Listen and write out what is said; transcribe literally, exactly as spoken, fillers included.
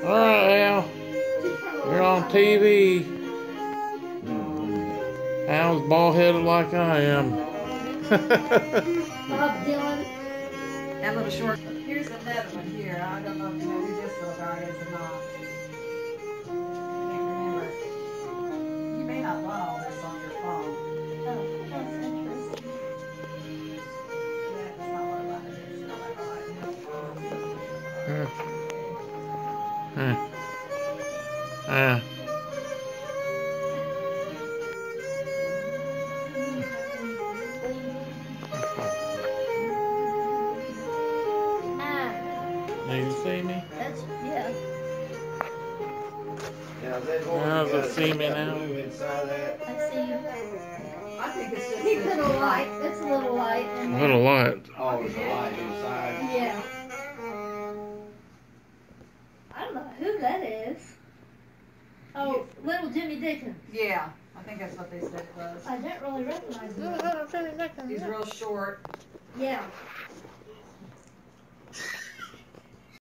Alright, Al. You're on T V. Al's bald-headed like I am. Bob Dylan. That little short. Here's another one here. I don't know if you know who this little guy is or not. Can't remember. You may not want all this on your phone. Oh, that's interesting. Yeah, it's not what I wanted. It's not what I wanted. Hmm. Ah. Ah, Do you see me? that's, yeah. Now, is that what Now we does got it see me got now? blue inside that? I see you. I think it's just He a put a light. It's a little light in A there. little light. Oh, there's a light inside. Yeah. I don't know who that is. Oh, little Jimmy Dickens. Yeah, I think that's what they said it was. I didn't really recognize him. He's real short. Yeah.